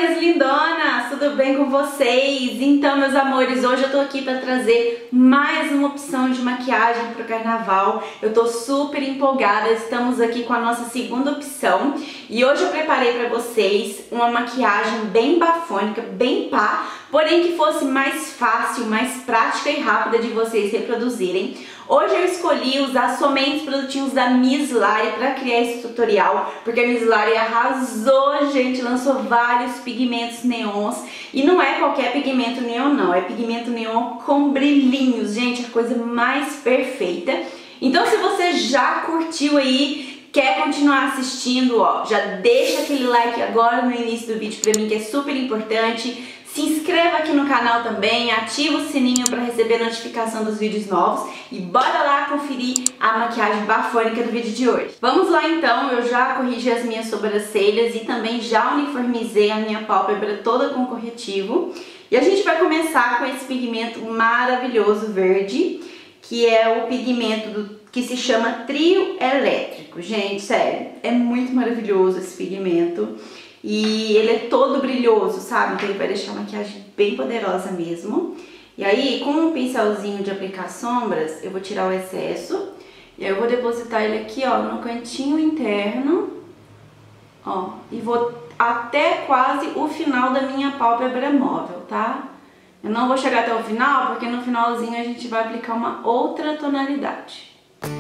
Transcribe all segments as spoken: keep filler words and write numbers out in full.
minhas lindonas! Tudo bem com vocês? Então, meus amores, hoje eu tô aqui pra trazer mais uma opção de maquiagem pro carnaval. Eu tô super empolgada, estamos aqui com a nossa segunda opção. E hoje eu preparei pra vocês uma maquiagem bem bafônica, bem pá, porém que fosse mais fácil, mais prática e rápida de vocês reproduzirem. Hoje eu escolhi usar somente os produtinhos da Miss Lari para criar esse tutorial, porque a Miss Lari arrasou, gente, lançou vários pigmentos neons. E não é qualquer pigmento neon não, é pigmento neon com brilhinhos, gente, a coisa mais perfeita. Então se você já curtiu aí, quer continuar assistindo, ó, já deixa aquele like agora no início do vídeo pra mim, que é super importante. Se inscreva aqui no canal também, ativa o sininho para receber a notificação dos vídeos novos e bora lá conferir a maquiagem bafônica do vídeo de hoje. Vamos lá então, eu já corrigi as minhas sobrancelhas e também já uniformizei a minha pálpebra toda com corretivo. E a gente vai começar com esse pigmento maravilhoso verde, que é o pigmento do, que se chama Trio Elétrico. Gente, sério, é muito maravilhoso esse pigmento. E ele é todo brilhoso, sabe? Então ele vai deixar a maquiagem bem poderosa mesmo. E aí, com um pincelzinho de aplicar sombras, eu vou tirar o excesso. E aí eu vou depositar ele aqui, ó, no cantinho interno. Ó, e vou até quase o final da minha pálpebra móvel, tá? Eu não vou chegar até o final, porque no finalzinho a gente vai aplicar uma outra tonalidade.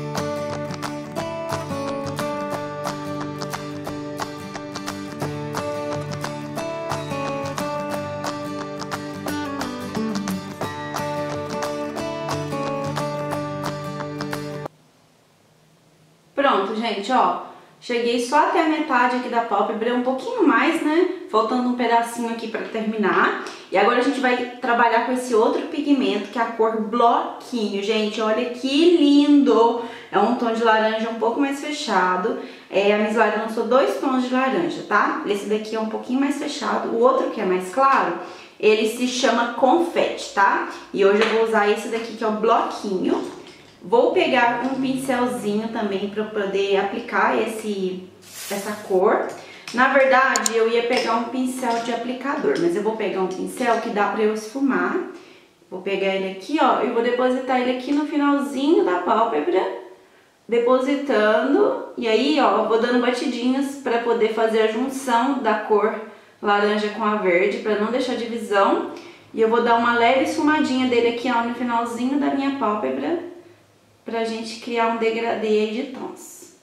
Pronto, gente, ó, cheguei só até a metade aqui da pálpebra, um pouquinho mais, né, faltando um pedacinho aqui pra terminar. E agora a gente vai trabalhar com esse outro pigmento, que é a cor Bloquinho, gente, olha que lindo! É um tom de laranja um pouco mais fechado, é, a Miss Lari lançou dois tons de laranja, tá? Esse daqui é um pouquinho mais fechado, o outro que é mais claro, ele se chama Confete, tá? E hoje eu vou usar esse daqui que é o Bloquinho. Vou pegar um pincelzinho também para poder aplicar esse, essa cor. Na verdade, eu ia pegar um pincel de aplicador, mas eu vou pegar um pincel que dá para eu esfumar. Vou pegar ele aqui, ó, e vou depositar ele aqui no finalzinho da pálpebra, depositando. E aí, ó, vou dando batidinhas para poder fazer a junção da cor laranja com a verde, para não deixar divisão. E eu vou dar uma leve esfumadinha dele aqui, ó, no finalzinho da minha pálpebra, pra gente criar um degradê aí de tons.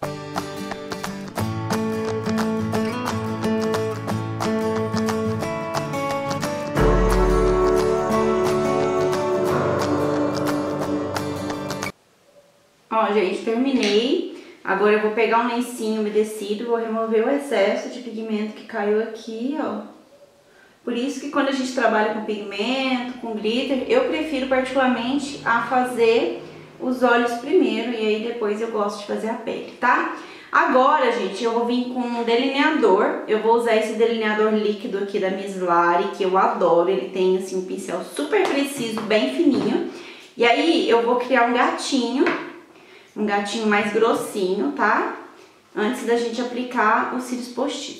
Ó, gente, terminei. Agora eu vou pegar um lencinho umedecido, vou remover o excesso de pigmento que caiu aqui, ó. Por isso que quando a gente trabalha com pigmento, com glitter, eu prefiro particularmente a fazer os olhos primeiro e aí depois eu gosto de fazer a pele, tá? Agora, gente, eu vou vir com um delineador. Eu vou usar esse delineador líquido aqui da Miss Lari, que eu adoro. Ele tem, assim, um pincel super preciso, bem fininho. E aí eu vou criar um gatinho, um gatinho mais grossinho, tá? Antes da gente aplicar os cílios postiços.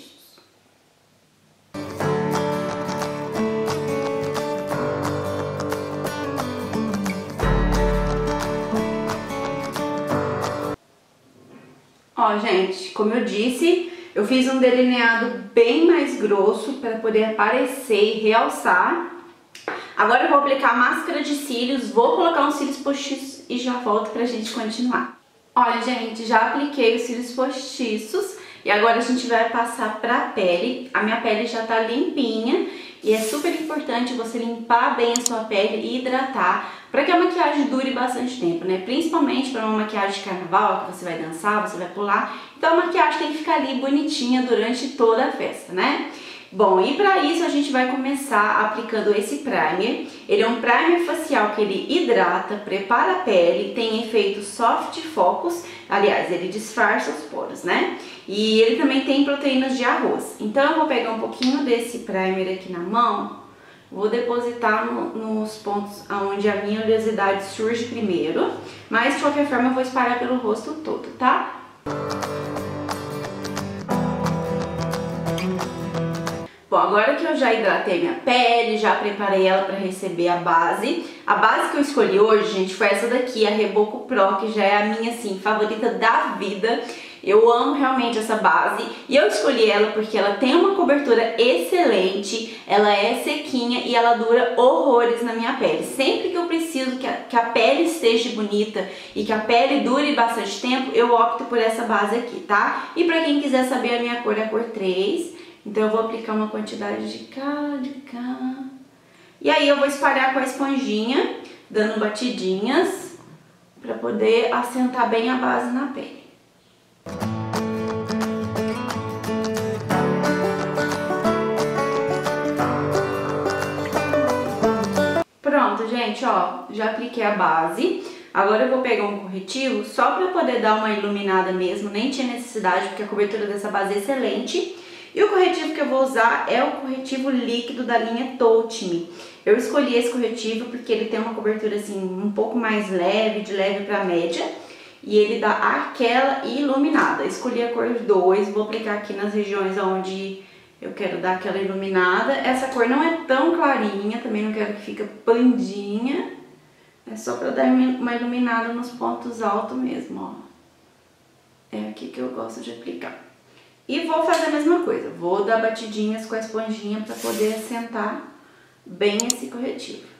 Ó, gente, como eu disse, eu fiz um delineado bem mais grosso para poder aparecer e realçar. Agora eu vou aplicar a máscara de cílios, vou colocar uns cílios postiços e já volto pra gente continuar. Olha, gente, já apliquei os cílios postiços e agora a gente vai passar pra pele. A minha pele já tá limpinha e é super importante você limpar bem a sua pele e hidratar para que a maquiagem dure bastante tempo, né? Principalmente para uma maquiagem de carnaval, que você vai dançar, você vai pular. Então a maquiagem tem que ficar ali bonitinha durante toda a festa, né? Bom, e para isso a gente vai começar aplicando esse primer. Ele é um primer facial que ele hidrata, prepara a pele, tem efeito soft focus. Aliás, ele disfarça os poros, né? E ele também tem proteínas de arroz. Então eu vou pegar um pouquinho desse primer aqui na mão, vou depositar no, nos pontos onde a minha oleosidade surge primeiro, mas de qualquer forma eu vou espalhar pelo rosto todo, tá? Bom, agora que eu já hidratei minha pele, já preparei ela para receber a base. A base que eu escolhi hoje, gente, foi essa daqui, a Reboco Pro, que já é a minha, assim, favorita da vida. Eu amo realmente essa base e eu escolhi ela porque ela tem uma cobertura excelente, ela é sequinha e ela dura horrores na minha pele. Sempre que eu preciso que a, que a pele esteja bonita e que a pele dure bastante tempo, eu opto por essa base aqui, tá? E pra quem quiser saber, a minha cor é a cor três, então eu vou aplicar uma quantidade de cá, de cá. E aí eu vou espalhar com a esponjinha, dando batidinhas, pra poder assentar bem a base na pele. Pronto, gente, ó, já apliquei a base. Agora eu vou pegar um corretivo só pra poder dar uma iluminada mesmo, nem tinha necessidade porque a cobertura dessa base é excelente. E o corretivo que eu vou usar é o corretivo líquido da linha Touch Me. Eu escolhi esse corretivo porque ele tem uma cobertura assim um pouco mais leve, de leve pra média. E ele dá aquela iluminada. Escolhi a cor dois, vou aplicar aqui nas regiões onde eu quero dar aquela iluminada. Essa cor não é tão clarinha, também não quero que fique pandinha. É só pra dar uma iluminada nos pontos altos mesmo, ó. É aqui que eu gosto de aplicar. E vou fazer a mesma coisa, vou dar batidinhas com a esponjinha pra poder assentar bem esse corretivo.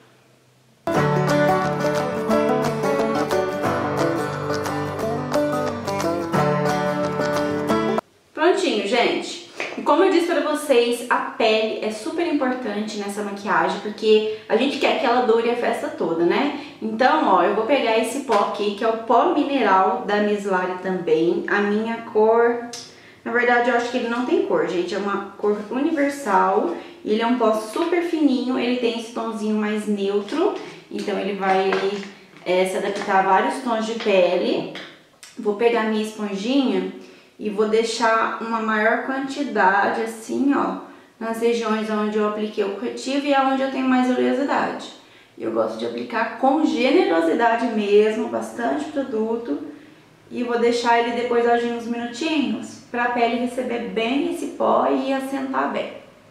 Prontinho, gente. E como eu disse pra vocês, a pele é super importante nessa maquiagem, porque a gente quer que ela dure a festa toda, né? Então, ó, eu vou pegar esse pó aqui, que é o pó mineral da Miss Lari também. A minha cor, na verdade, eu acho que ele não tem cor, gente. É uma cor universal. Ele é um pó super fininho, ele tem esse tomzinho mais neutro. Então, ele vai é, se adaptar a vários tons de pele. Vou pegar a minha esponjinha e vou deixar uma maior quantidade, assim, ó, nas regiões onde eu apliquei o corretivo e é onde eu tenho mais oleosidade. Eu gosto de aplicar com generosidade mesmo, bastante produto. E vou deixar ele depois agir uns minutinhos para a pele receber bem esse pó e assentar bem.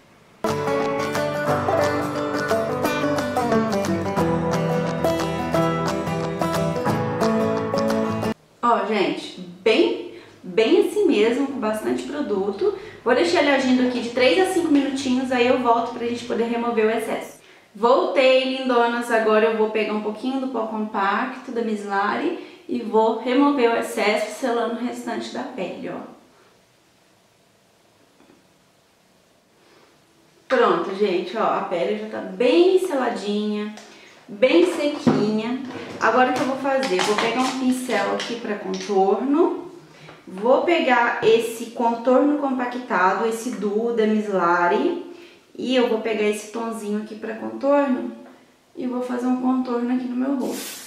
Ó, gente, bem... bem assim mesmo, com bastante produto. Vou deixar ele agindo aqui de três a cinco minutinhos, aí eu volto pra gente poder remover o excesso. Voltei, lindonas, agora eu vou pegar um pouquinho do pó compacto da Miss Lari e vou remover o excesso, selando o restante da pele, ó. Pronto, gente, ó, a pele já tá bem seladinha, bem sequinha. Agora o que eu vou fazer? Vou pegar um pincel aqui pra contorno. Vou pegar esse contorno compactado, esse duo da Miss Lari, e eu vou pegar esse tonzinho aqui para contorno e vou fazer um contorno aqui no meu rosto.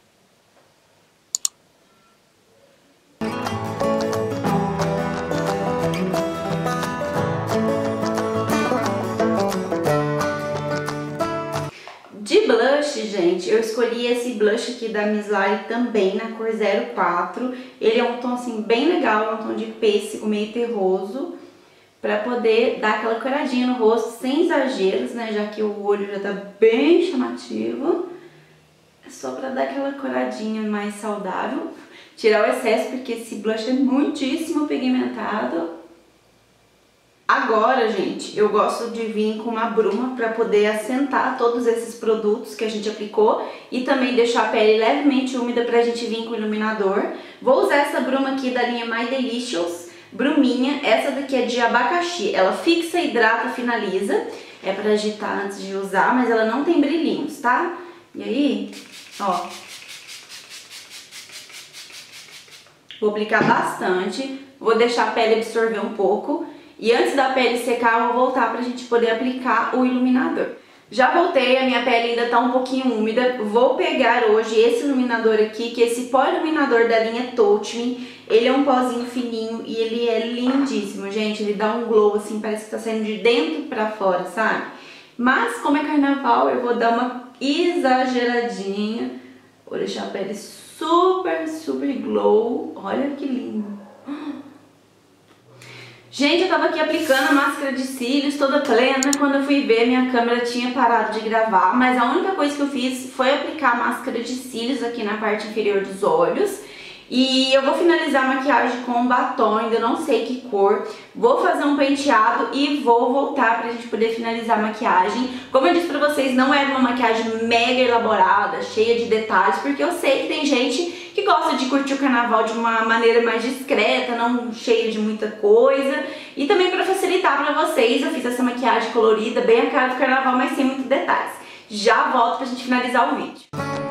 De blush, gente, eu escolhi esse blush aqui da Miss Lari também na cor zero quatro. Ele é um tom assim bem legal, é um tom de pêssego meio terroso, pra poder dar aquela coradinha no rosto sem exageros, né, já que o olho já tá bem chamativo. É só pra dar aquela coradinha mais saudável, tirar o excesso, porque esse blush é muitíssimo pigmentado. Agora, gente, eu gosto de vir com uma bruma para poder assentar todos esses produtos que a gente aplicou e também deixar a pele levemente úmida pra gente vir com iluminador. Vou usar essa bruma aqui da linha My Delicious, bruminha. Essa daqui é de abacaxi, ela fixa, hidrata, finaliza. É pra agitar antes de usar, mas ela não tem brilhinhos, tá? E aí, ó, vou aplicar bastante, vou deixar a pele absorver um pouco. E antes da pele secar, eu vou voltar pra gente poder aplicar o iluminador. Já voltei, a minha pele ainda tá um pouquinho úmida. Vou pegar hoje esse iluminador aqui, que é esse pó iluminador da linha Touch Me. Ele é um pozinho fininho e ele é lindíssimo, gente. Ele dá um glow assim, parece que tá saindo de dentro pra fora, sabe? Mas como é carnaval, eu vou dar uma exageradinha. Vou deixar a pele super, super glow. Olha que lindo. Gente, eu tava aqui aplicando a máscara de cílios toda plena, quando eu fui ver minha câmera tinha parado de gravar, mas a única coisa que eu fiz foi aplicar a máscara de cílios aqui na parte inferior dos olhos. E eu vou finalizar a maquiagem com um batom, ainda não sei que cor. Vou fazer um penteado e vou voltar pra gente poder finalizar a maquiagem. Como eu disse pra vocês, não era uma maquiagem mega elaborada, cheia de detalhes, porque eu sei que tem gente que gosta de curtir o carnaval de uma maneira mais discreta, não cheia de muita coisa. E também pra facilitar pra vocês, eu fiz essa maquiagem colorida, bem a cara do carnaval, mas sem muitos detalhes. Já volto pra gente finalizar o vídeo.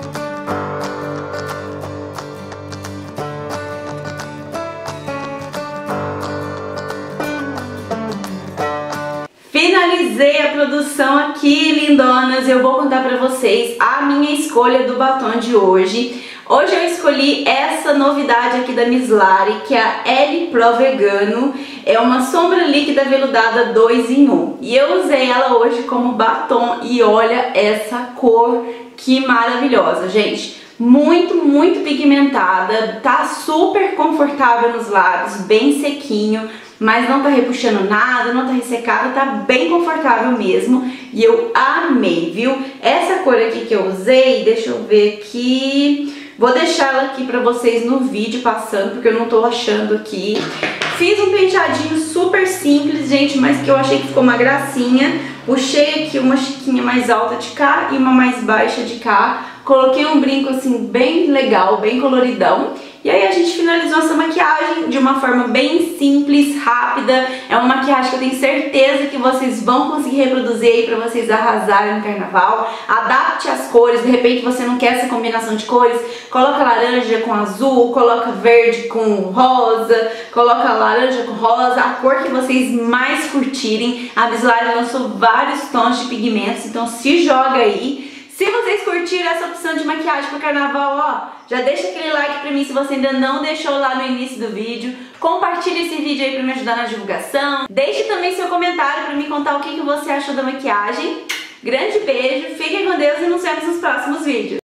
Finalizei a produção aqui, lindonas, e eu vou contar pra vocês a minha escolha do batom de hoje. Hoje eu escolhi essa novidade aqui da Mislari, que é a L Pro Vegano. É uma sombra líquida veludada dois em um. E eu usei ela hoje como batom e olha essa cor que maravilhosa, gente. Muito, muito pigmentada, tá super confortável nos lábios, bem sequinho, mas não tá repuxando nada, não tá ressecada, tá bem confortável mesmo. E eu amei, viu? Essa cor aqui que eu usei, deixa eu ver aqui, vou deixar ela aqui pra vocês no vídeo passando, porque eu não tô achando aqui. Fiz um penteadinho super simples, gente, mas que eu achei que ficou uma gracinha. Puxei aqui uma chiquinha mais alta de cá e uma mais baixa de cá. Coloquei um brinco assim bem legal, bem coloridão. E aí a gente finalizou essa maquiagem de uma forma bem simples, rápida. É uma maquiagem que eu tenho certeza que vocês vão conseguir reproduzir aí pra vocês arrasarem no carnaval. Adapte as cores, de repente você não quer essa combinação de cores, coloca laranja com azul, coloca verde com rosa, coloca laranja com rosa, a cor que vocês mais curtirem. A Mislari lançou vários tons de pigmentos, então se joga aí. Se vocês curtiram essa opção de maquiagem pro carnaval, ó, já deixa aquele like pra mim se você ainda não deixou lá no início do vídeo. Compartilhe esse vídeo aí pra me ajudar na divulgação. Deixe também seu comentário pra me contar o que, que você achou da maquiagem. Grande beijo, fiquem com Deus e nos vemos nos próximos vídeos.